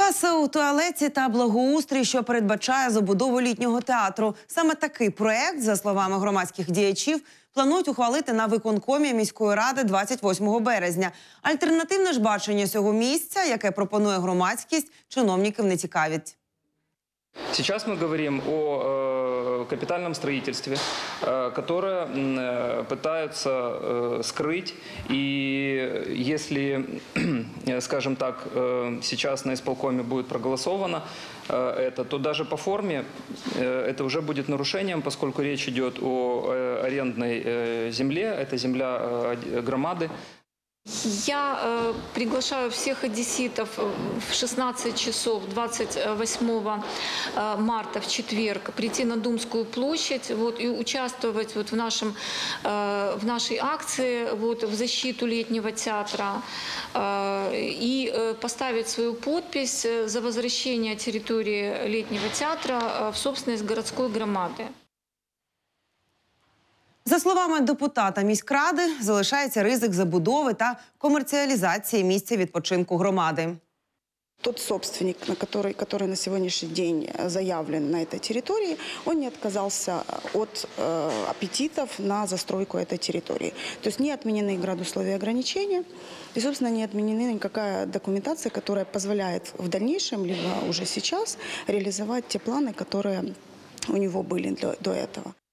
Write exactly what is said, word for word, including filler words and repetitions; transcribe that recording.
Каса у туалеті та благоустрій, що передбачає забудову літнього театру. Саме такий проект, за словами громадських діячів, планують ухвалити на виконкомі міської ради двадцять восьмого березня. Альтернативне ж бачення цього місця, яке пропонує громадськість, чиновників не цікавить. Сейчас мы говорим о э, капитальном строительстве, э, которое э, пытаются э, скрыть. И если, скажем так, э, сейчас на исполкоме будет проголосовано э, это, то даже по форме э, это уже будет нарушением, поскольку речь идет о э, арендной э, земле, это земля э, громады. Я э, приглашаю всех одесситов в шестнадцать часов двадцать восьмого марта в четверг прийти на Думскую площадь вот, и участвовать вот, в, нашем, э, в нашей акции вот, в защиту летнего театра э, и э, поставить свою подпись за возвращение территории летнего театра в собственность городской громады. За словами депутата міськради, залишається ризик забудови та комерціалізації місця відпочинку громади. Тот собственник, на который, который на сегодняшний день заявлен на этой территории, он не отказался от э, аппетитов на застройку этой территории. То есть не отменены градусловия ограничения и, собственно, не отменена никакая документация, которая позволяет в дальнейшем, либо уже сейчас, реализовать те планы, которые у него были до, до этого.